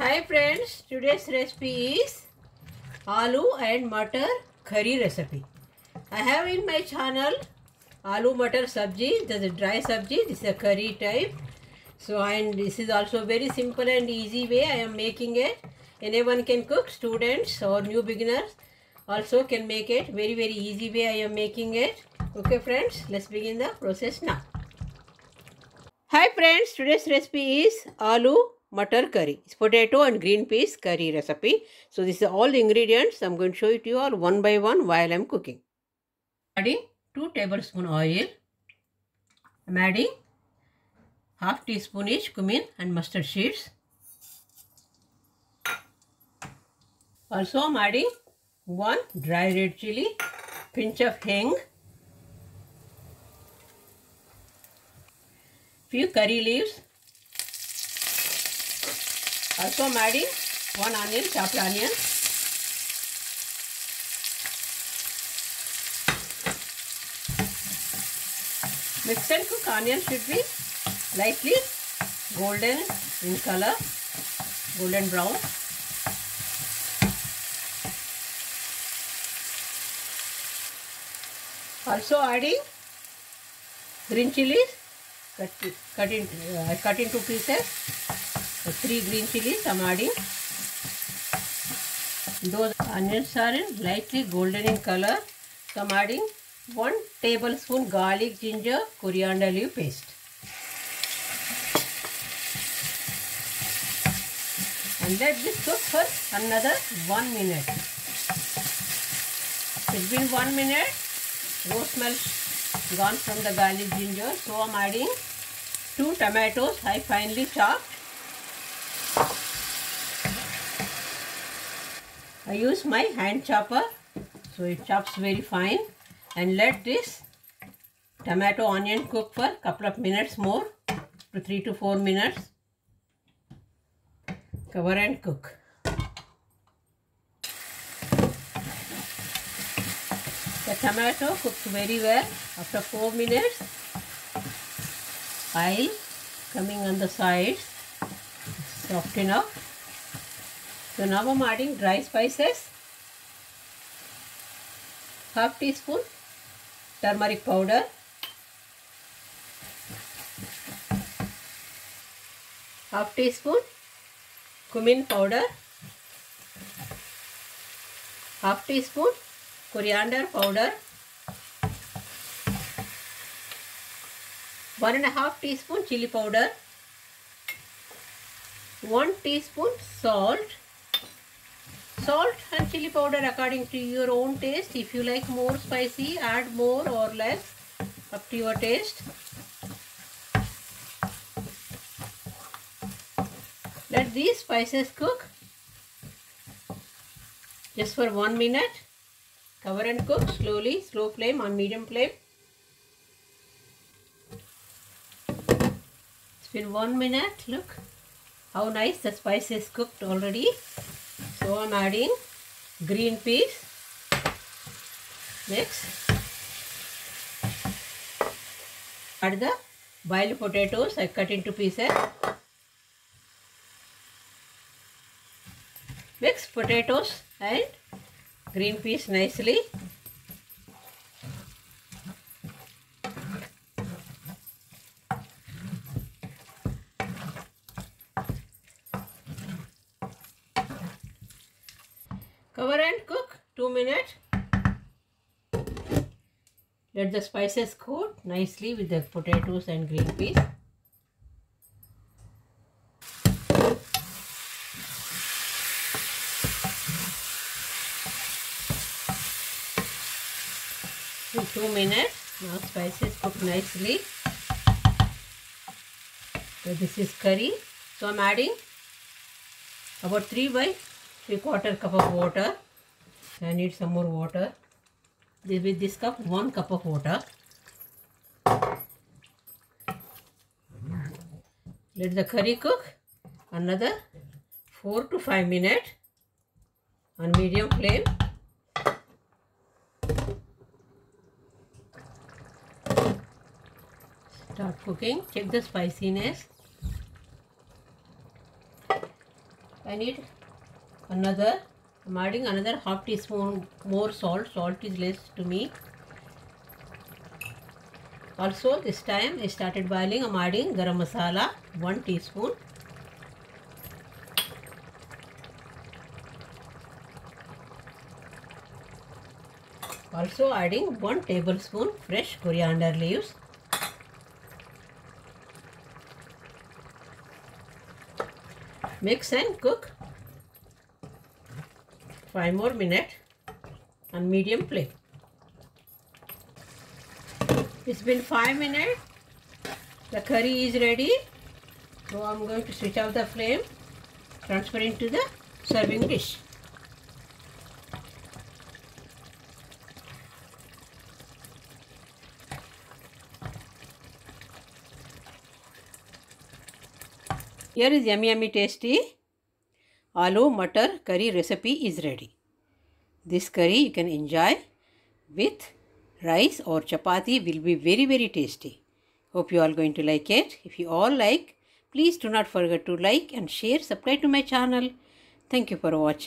Hi friends, today's recipe is aloo and matar curry recipe. I have in my channel aloo matar sabji. This is a dry sabji. This is a curry type. And this is also very simple and easy way I am making it. Anyone can cook. Students or new beginners also can make it. Very easy way I am making it. Okay friends, let's begin the process now. Hi friends, today's recipe is aloo matar curry. It's potato and green peas curry recipe. So this is all the ingredients. I'm going to show it to you all one by one while I'm cooking. Adding 2 tablespoon oil. I'm adding half teaspoon each cumin and mustard seeds. Also I'm adding 1 dry red chili, pinch of hing, few curry leaves. Also I'm adding 1 onion, chopped onion. Mix and cook. Onion should be lightly golden in color, golden brown. Also adding green chilies, cut into pieces. So 3 green chilies I'm adding. Those onions are in lightly golden in color. So I'm adding 1 tablespoon garlic, ginger, coriander leaf paste. And let this cook for another 1 minute. It's been 1 minute. Raw smell gone from the garlic, ginger. So I'm adding 2 tomatoes I finely chopped. I use my hand chopper, so it chops very fine. And let this tomato onion cook for a couple of minutes more, to 3 to 4 minutes. Cover and cook. The tomato cooks very well. After 4 minutes, oil coming on the sides, soft enough. So now I'm adding dry spices. Half teaspoon turmeric powder. Half teaspoon cumin powder. Half teaspoon coriander powder. 1.5 teaspoon chili powder. 1 teaspoon salt. Salt and chili powder according to your own taste. If you like more spicy, add more or less, up to your taste. Let these spices cook just for 1 minute. Cover and cook slowly, slow flame on medium flame. It's been 1 minute. Look how nice the spices cooked already. So I'm adding green peas. Next, add the boiled potatoes I cut into pieces. Mix potatoes and green peas nicely. Cover and cook 2 minutes. Let the spices coat nicely with the potatoes and green peas. In 2 minutes, now spices cook nicely. So this is curry. So I'm adding about 3 by 3/4 cup of water. I need some more water. With this cup, 1 cup of water. Let the curry cook another 4 to 5 minutes on medium flame. Start cooking. Check the spiciness. I need another, I'm adding another half teaspoon more salt. Salt is less to me. Also this time I started boiling, I'm adding garam masala 1 teaspoon. Also adding 1 tablespoon fresh coriander leaves. Mix and cook 5 more minutes on medium flame. It's been 5 minutes. The curry is ready. So I'm going to switch off the flame, transfer into the serving dish. Here is yummy tasty aloo matar curry recipe is ready. This curry you can enjoy with rice or chapati, will be very tasty. Hope you all going to like it. If you all like, please do not forget to like and share, subscribe to my channel. Thank you for watching.